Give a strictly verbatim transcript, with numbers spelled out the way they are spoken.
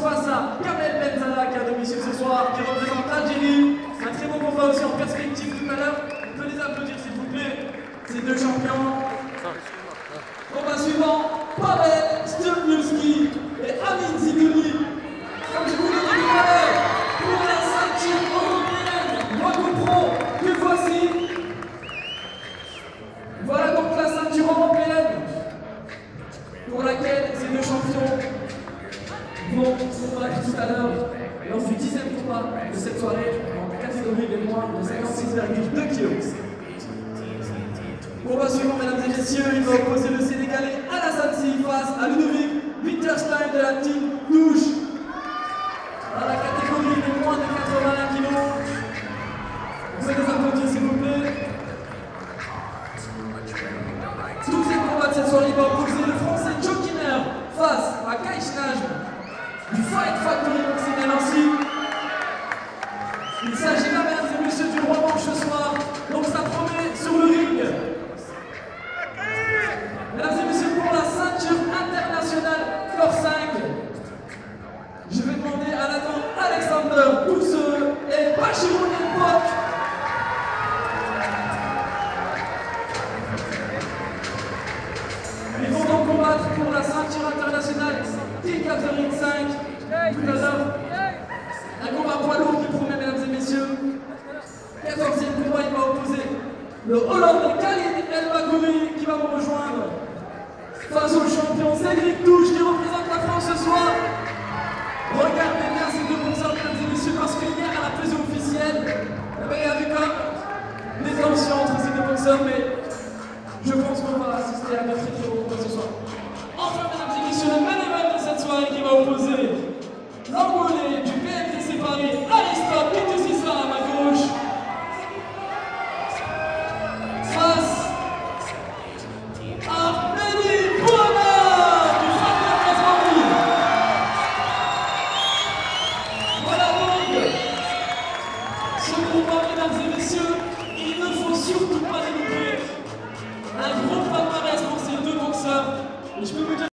face à Kamel Benzala, qui est à domicile ce soir, qui représente l'Algérie. Un très beau combat aussi en perspective tout à l'heure. On peut les applaudir s'il vous plaît, ces deux champions. Combat suivant, Pavel Stepniewski et Amin Zigouni. Comme je vous l'ai dit tout à l'heure, pour la ceinture européenne Waco Pro, que voici. Voilà donc la ceinture européenne pour laquelle ces deux champions vont combattre tout à l'heure lors du dixième combat de cette soirée en catégorie des moins de cinquante-six virgule deux kilos. Combat suivant, mesdames et messieurs, il va opposer le Sénégalais Alassane Sy face à Ludovic Winterstein de la team Touche. Dans la catégorie des moins de quatre-vingt-un kilos. Vous pouvez les applaudir s'il vous plaît. Douzième combat de cette soirée, il va opposer le français Joe Kinner face à Kai Schnage du Fight Factory Boxing à Nancy. Il s'agit là, mesdames et messieurs, du revanche ce soir, donc ça promet sur le ring. Mesdames et messieurs, pour la ceinture internationale Corps cinq, je vais demander à l'adjoint Alexander Pousseux et Bachirou Nenpok. Ils vont donc combattre pour la ceinture internationale King of the Ring cinq. Tout à l'heure, un combat poids lourd qui promet, mesdames et messieurs. quatorzième combat, il va opposer le Hollandais Khalid El Bagouri qui va vous rejoindre face au champion Cédric Touche qui représente la France ce soir. Regardez bien ces deux boxeurs, mesdames et messieurs, parce que hier à la pesée officielle, il y avait comme des tensions entre ces deux boxeurs, mais je pense qu'on va assister à notre très beau combat ce soir. Enfin, mesdames et messieurs, le main event de cette soirée qui va opposer l'Angolais du P F D C Paris, Aristote Bitoussissa à ma gauche, face à Mehdi Bouama du Fabien Casbari. Voilà donc ce combat, mesdames et messieurs, il ne faut surtout pas les louper. Un gros palmarès pour ces deux boxeurs. Et je peux vous dire